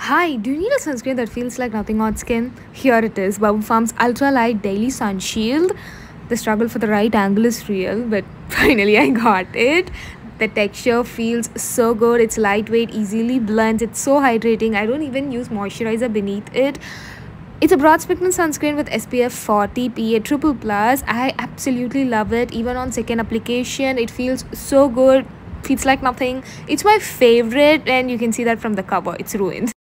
Hi, do you need a sunscreen that feels like nothing on skin? Here it is, Bubblefarm's Ultra Light Daily Sun Shield. The struggle for the right angle is real, but finally I got it. The texture feels so good. It's lightweight, easily blends. It's so hydrating. I don't even use moisturizer beneath it. It's a broad spectrum sunscreen with SPF 40 PA triple plus. I absolutely love it. Even on second application, it feels so good. Feels like nothing. It's my favorite, and you can see that from the cover. It's ruined.